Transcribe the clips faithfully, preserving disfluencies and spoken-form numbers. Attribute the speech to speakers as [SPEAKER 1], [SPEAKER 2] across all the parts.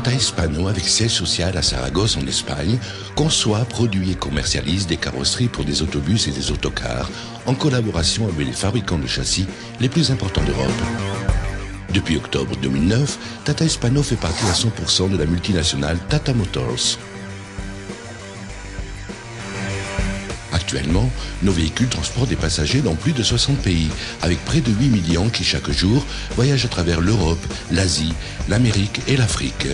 [SPEAKER 1] Tata Hispano, avec siège social à Saragosse en Espagne, conçoit, produit et commercialise des carrosseries pour des autobus et des autocars en collaboration avec les fabricants de châssis les plus importants d'Europe. Depuis octobre deux mille neuf, Tata Hispano fait partie à cent pour cent de la multinationale Tata Motors. Actuellement, nos véhicules transportent des passagers dans plus de soixante pays, avec près de huit millions qui chaque jour voyagent à travers l'Europe, l'Asie, l'Amérique et l'Afrique.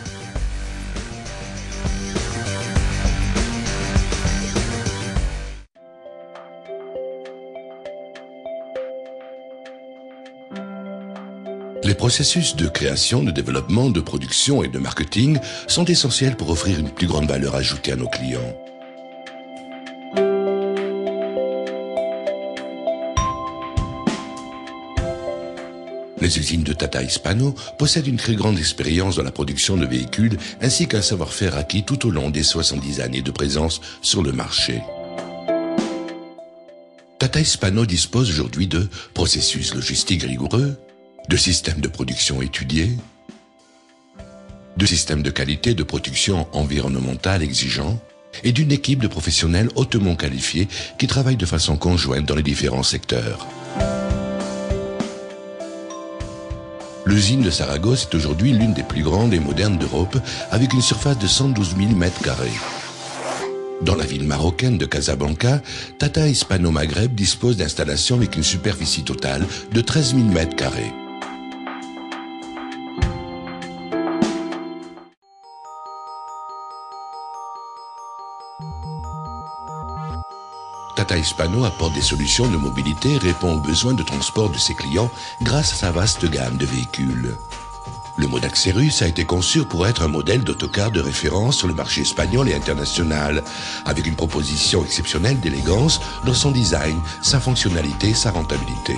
[SPEAKER 1] Les processus de création, de développement, de production et de marketing sont essentiels pour offrir une plus grande valeur ajoutée à nos clients. Les usines de Tata Hispano possèdent une très grande expérience dans la production de véhicules ainsi qu'un savoir-faire acquis tout au long des soixante-dix années de présence sur le marché. Tata Hispano dispose aujourd'hui de processus logistiques rigoureux, de systèmes de production étudiés, de systèmes de qualité de production environnementale exigeants et d'une équipe de professionnels hautement qualifiés qui travaillent de façon conjointe dans les différents secteurs. L'usine de Saragosse est aujourd'hui l'une des plus grandes et modernes d'Europe, avec une surface de cent douze mille mètres carrés. Dans la ville marocaine de Casablanca, Tata Hispano Maghreb dispose d'installations avec une superficie totale de treize mille mètres carrés. Tata Hispano apporte des solutions de mobilité et répond aux besoins de transport de ses clients grâce à sa vaste gamme de véhicules. Le modèle Xerus a été conçu pour être un modèle d'autocar de référence sur le marché espagnol et international, avec une proposition exceptionnelle d'élégance dans son design, sa fonctionnalité et sa rentabilité.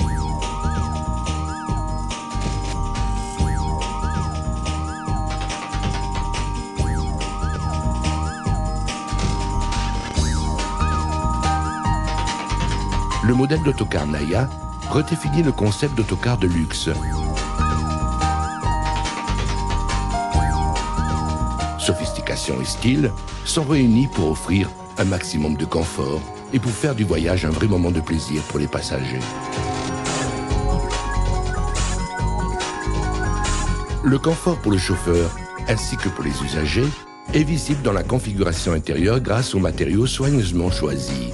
[SPEAKER 1] Le modèle d'autocar Naya redéfinit le concept d'autocar de luxe. Sophistication et style sont réunis pour offrir un maximum de confort et pour faire du voyage un vrai moment de plaisir pour les passagers. Le confort pour le chauffeur ainsi que pour les usagers est visible dans la configuration intérieure grâce aux matériaux soigneusement choisis.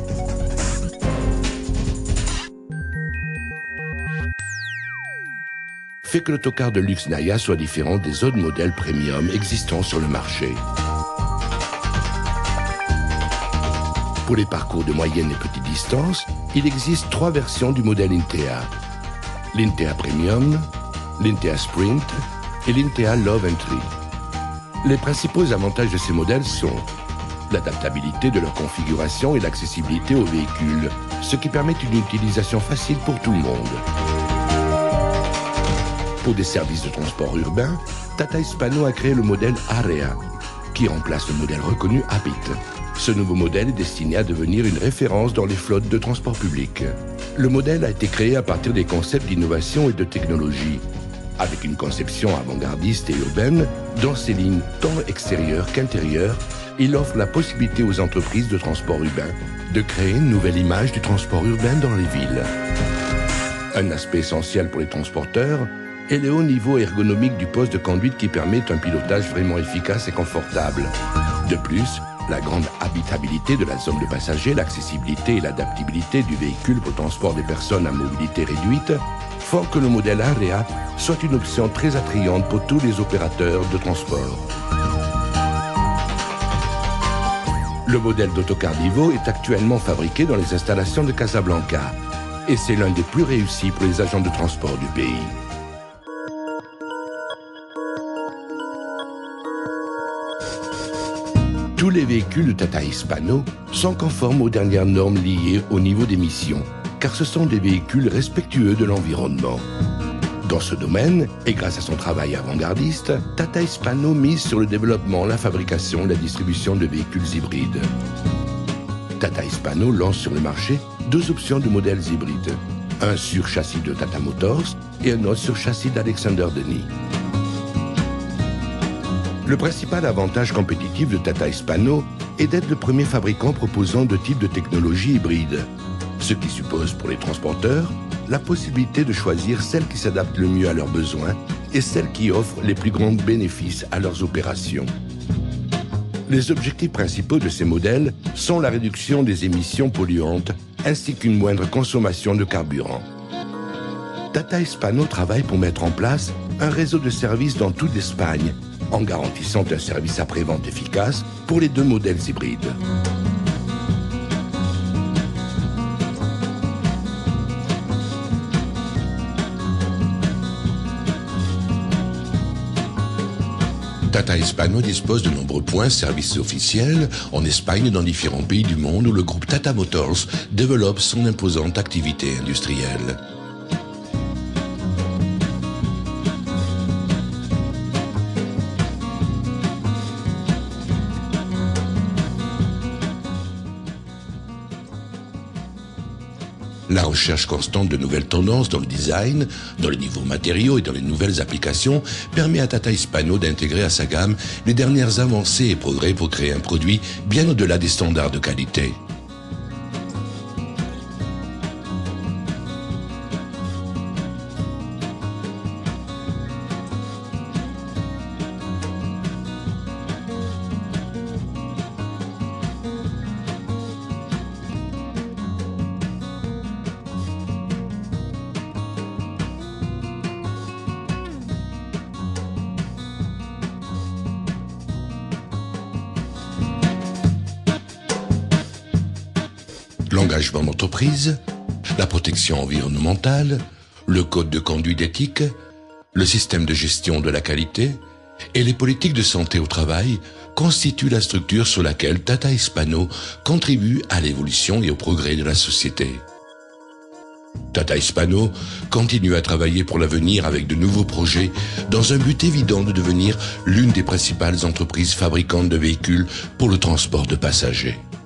[SPEAKER 1] Fait que l'autocar de luxe Naya soit différent des autres modèles premium existants sur le marché. Pour les parcours de moyenne et petite distance, il existe trois versions du modèle Intea. L'Intea Premium, l'Intea Sprint et l'Intea Love Entry. Les principaux avantages de ces modèles sont l'adaptabilité de leur configuration et l'accessibilité aux véhicules, ce qui permet une utilisation facile pour tout le monde. Pour des services de transport urbain, Tata Hispano a créé le modèle Area, qui remplace le modèle reconnu Habit. Ce nouveau modèle est destiné à devenir une référence dans les flottes de transport public. Le modèle a été créé à partir des concepts d'innovation et de technologie, avec une conception avant-gardiste et urbaine. Dans ses lignes tant extérieures qu'intérieures, il offre la possibilité aux entreprises de transport urbain de créer une nouvelle image du transport urbain dans les villes. Un aspect essentiel pour les transporteurs et le haut niveau ergonomique du poste de conduite qui permet un pilotage vraiment efficace et confortable. De plus, la grande habitabilité de la zone de passagers, l'accessibilité et l'adaptabilité du véhicule pour le transport des personnes à mobilité réduite font que le modèle Area soit une option très attrayante pour tous les opérateurs de transport. Le modèle d'autocar Divo est actuellement fabriqué dans les installations de Casablanca et c'est l'un des plus réussis pour les agents de transport du pays. Tous les véhicules de Tata Hispano sont conformes aux dernières normes liées au niveau d'émission, car ce sont des véhicules respectueux de l'environnement. Dans ce domaine, et grâce à son travail avant-gardiste, Tata Hispano mise sur le développement, la fabrication et la distribution de véhicules hybrides. Tata Hispano lance sur le marché deux options de modèles hybrides, un sur châssis de Tata Motors et un autre sur châssis d'Alexander Denny. Le principal avantage compétitif de Tata Hispano est d'être le premier fabricant proposant de type de technologie hybride, ce qui suppose pour les transporteurs la possibilité de choisir celle qui s'adapte le mieux à leurs besoins et celle qui offre les plus grands bénéfices à leurs opérations. Les objectifs principaux de ces modèles sont la réduction des émissions polluantes ainsi qu'une moindre consommation de carburant. Tata Hispano travaille pour mettre en place un réseau de services dans toute l'Espagne, en garantissant un service après-vente efficace pour les deux modèles hybrides.
[SPEAKER 2] Tata Hispano dispose de nombreux points services officiels en Espagne et dans différents pays du monde où le groupe Tata Motors développe son imposante activité industrielle. La recherche constante de nouvelles tendances dans le design, dans les nouveaux matériaux et dans les nouvelles applications permet à Tata Hispano d'intégrer à sa gamme les dernières avancées et progrès pour créer un produit bien au-delà des standards de qualité. L'engagement d'entreprise, la protection environnementale, le code de conduite éthique, le système de gestion de la qualité et les politiques de santé au travail constituent la structure sur laquelle Tata Hispano contribue à l'évolution et au progrès de la société. Tata Hispano continue à travailler pour l'avenir avec de nouveaux projets dans un but évident de devenir l'une des principales entreprises fabricantes de véhicules pour le transport de passagers.